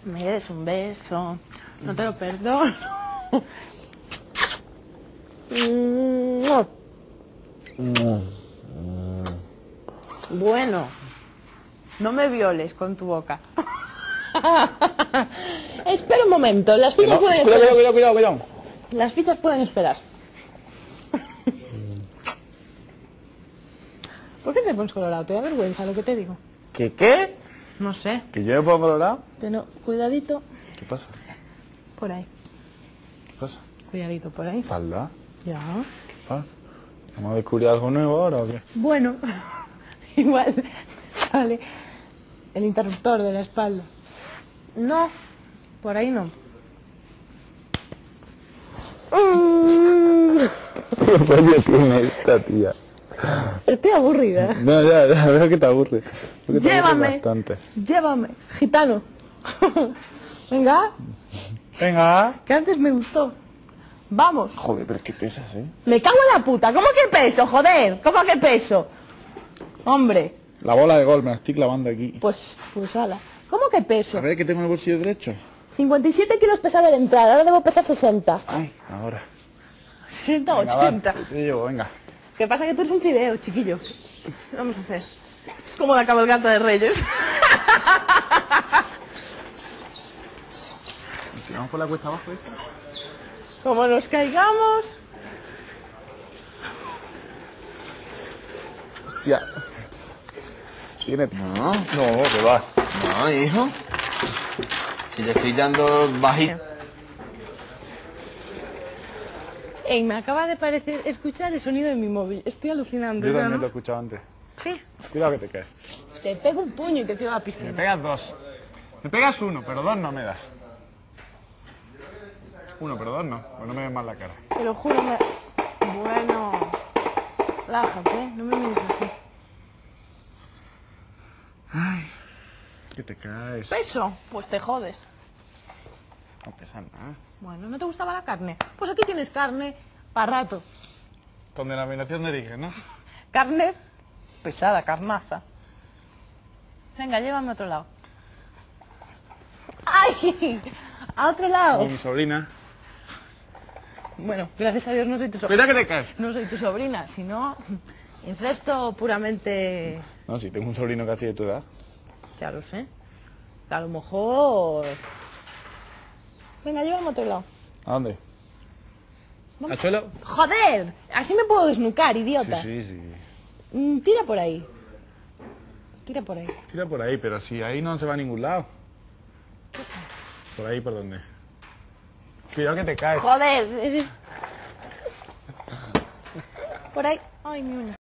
Me des un beso, no te lo perdono. Bueno, no me violes con tu boca. Espera un momento, las fichas pueden esperar. Cuidado. Las fichas pueden esperar. ¿Por qué te pones colorado? ¿Te da vergüenza lo que te digo? ¿Qué? No sé, ¿Que yo me pongo colorado? pero cuidadito ¿Qué pasa? por ahí. ¿Qué pasa? Cuidadito por ahí. ¿Espalda? Ya. ¿Qué pasa? ¿Vamos a descubrir algo nuevo ahora o qué? Bueno, igual sale el interruptor de la espalda. No, por ahí no. ¿Qué coño tiene esta tía? Estoy aburrida. No, ya, veo que te aburre. Veo que te aburre Llévame, bastante. llévame, gitano. Venga, Venga. que antes me gustó. Vamos. Joder, pero es que pesas, ¿eh? Me cago en la puta. ¿Cómo que peso, joder? ¿Cómo que peso? Hombre, La bola de gol me la estoy clavando aquí. pues ala. ¿Cómo que peso? A ver, que tengo en el bolsillo derecho. 57 kilos pesaba de entrada, ahora debo pesar 60. Ay, ahora. 60, Venga, 80. va, te llevo, venga. ¿Qué pasa? Que tú eres un fideo, chiquillo. ¿Qué vamos a hacer? Esto es como la cabalgata de Reyes. ¿Vamos por la cuesta abajo esta? Como nos caigamos... Ya. ¿Tiene? No, que va. no, hijo. Si te estoy dando bajito. Ey, me acaba de parecer escuchar el sonido de mi móvil. Estoy alucinando. Yo ¿no? también lo he escuchado antes. Sí. Cuidado que te caes. Te pego un puño y te tiro a la Me piscina. pegas dos. Me pegas uno, pero dos no me das. Uno, pero dos no. Pues no me ves más la cara. Te lo juro, me... Bueno... Relájate, no me mires así. Que te caes. ¿Peso? Pues te jodes. No pesa nada. Bueno, ¿no te gustaba la carne? Pues aquí tienes carne para rato. Con denominación de origen, ¿no? Carne pesada, carnaza. Venga, llévame a otro lado. ¡Ay! A otro lado. Con mi sobrina. Bueno, gracias a Dios no soy tu sobrina. Cuidado que te caes. No soy tu sobrina, sino incesto puramente... No, si tengo un sobrino casi de tu edad. Ya lo sé. A lo mejor... Venga, llévame a otro lado. ¿A dónde? Vamos. ¿Al suelo? ¡Joder! Así me puedo desnucar, idiota. Sí. Tira por ahí. Tira por ahí. Tira por ahí, pero si ahí no se va a ningún lado. ¿Por ahí por dónde? Cuidado que te caes. ¡Joder! Por ahí. Ay, mi uña.